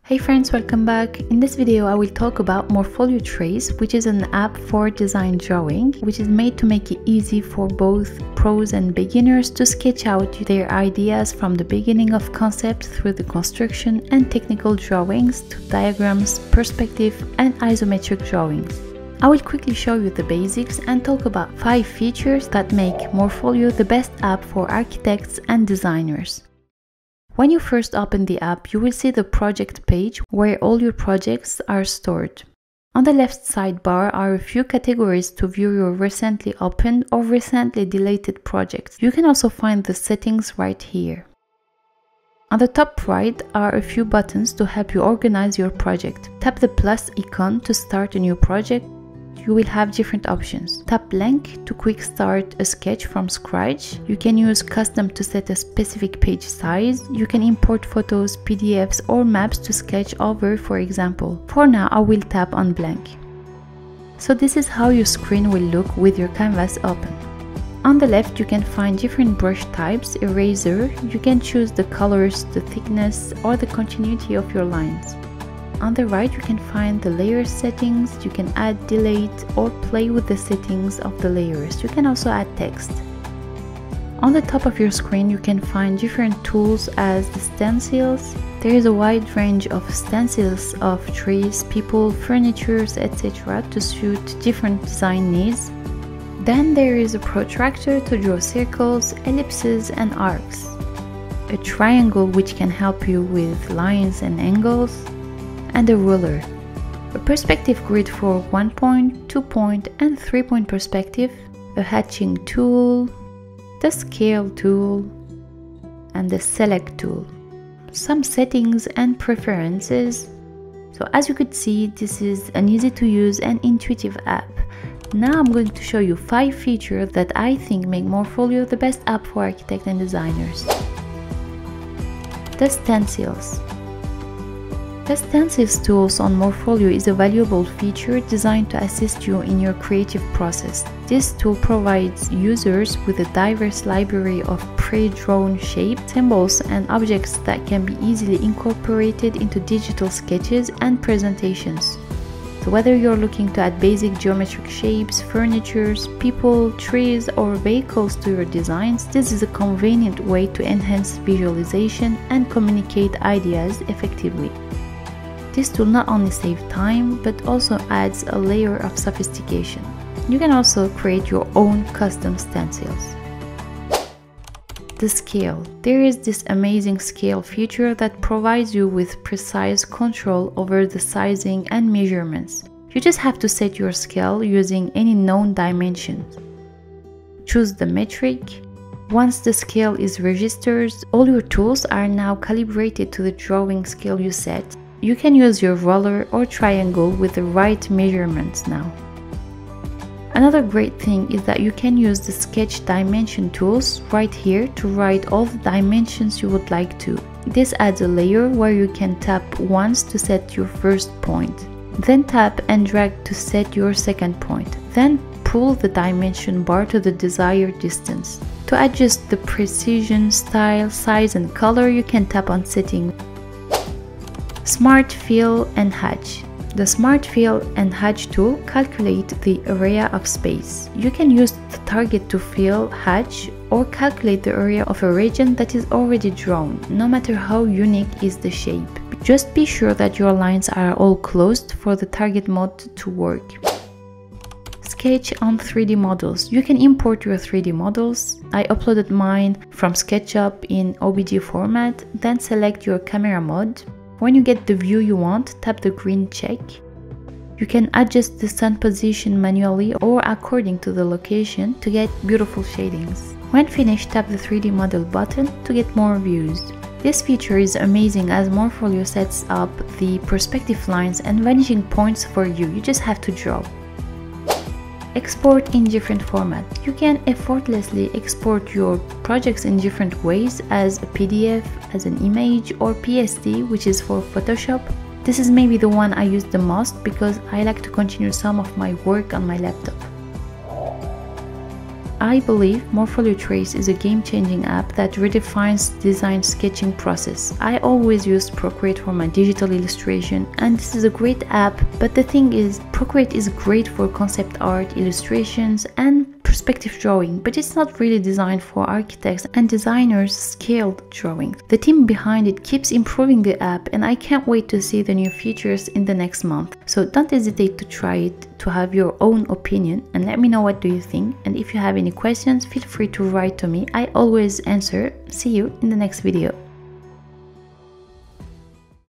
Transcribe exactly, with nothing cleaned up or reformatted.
Hey friends, welcome back. In this video I will talk about Morpholio Trace, which is an app for design drawing, which is made to make it easy for both pros and beginners to sketch out their ideas from the beginning of concept through the construction and technical drawings to diagrams, perspective and isometric drawings. I will quickly show you the basics and talk about five features that make Morpholio the best app for architects and designers. When you first open the app, you will see the project page where all your projects are stored. On the left sidebar are a few categories to view your recently opened or recently deleted projects. You can also find the settings right here. On the top right are a few buttons to help you organize your project. Tap the plus icon to start a new project. You will have different options. Tap blank to quick start a sketch from scratch. You can use custom to set a specific page size. You can import photos, P D Fs or maps to sketch over, for example. For now, I will tap on blank. So this is how your screen will look with your canvas open. On the left, you can find different brush types, eraser. You can choose the colors, the thickness or the continuity of your lines. On the right, you can find the layer settings. You can add, delete, or play with the settings of the layers. You can also add text. On the top of your screen, you can find different tools as the stencils. There is a wide range of stencils of trees, people, furniture, et cetera to suit different design needs. Then there is a protractor to draw circles, ellipses, and arcs. A triangle which can help you with lines and angles. And a ruler, a perspective grid for one point, two point and three point perspective, a hatching tool, the scale tool, and the select tool. Some settings and preferences. So as you could see, this is an easy to use and intuitive app. Now I'm going to show you five features that I think make Morpholio the best app for architects and designers. The stencils. The stencils tools on Morpholio is a valuable feature designed to assist you in your creative process. This tool provides users with a diverse library of pre-drawn shapes, symbols, and objects that can be easily incorporated into digital sketches and presentations. So whether you're looking to add basic geometric shapes, furniture, people, trees, or vehicles to your designs, this is a convenient way to enhance visualization and communicate ideas effectively. This tool not only saves time, but also adds a layer of sophistication. You can also create your own custom stencils. The scale. There is this amazing scale feature that provides you with precise control over the sizing and measurements. You just have to set your scale using any known dimensions. Choose the metric. Once the scale is registered, all your tools are now calibrated to the drawing scale you set. You can use your ruler or triangle with the right measurements now. Another great thing is that you can use the sketch dimension tools right here to write all the dimensions you would like to. This adds a layer where you can tap once to set your first point. Then tap and drag to set your second point. Then pull the dimension bar to the desired distance. To adjust the precision, style, size and color, you can tap on setting. Smart Fill and Hatch. The Smart Fill and Hatch tool calculate the area of space. You can use the target to fill, hatch, or calculate the area of a region that is already drawn, no matter how unique is the shape. Just be sure that your lines are all closed for the target mode to work. Sketch on three D models. You can import your three D models. I uploaded mine from SketchUp in O B J format, then select your camera mode. When you get the view you want, tap the green check. You can adjust the sun position manually or according to the location to get beautiful shadings. When finished, tap the three D model button to get more views. This feature is amazing as Morpholio sets up the perspective lines and vanishing points for you. You just have to draw. Export in different formats. You can effortlessly export your projects in different ways as a P D F, as an image, or P S D, which is for Photoshop. This is maybe the one I use the most because I like to continue some of my work on my laptop. I believe Morpholio Trace is a game-changing app that redefines design sketching process. I always used Procreate for my digital illustration, and this is a great app, but the thing is, Procreate is great for concept art, illustrations, and perspective drawing, but it's not really designed for architects and designers scaled drawings. The team behind it keeps improving the app, and I can't wait to see the new features in the next month. So don't hesitate to try it to have your own opinion and let me know what do you think. And if you have any questions, feel free to write to me. I always answer. See you in the next video.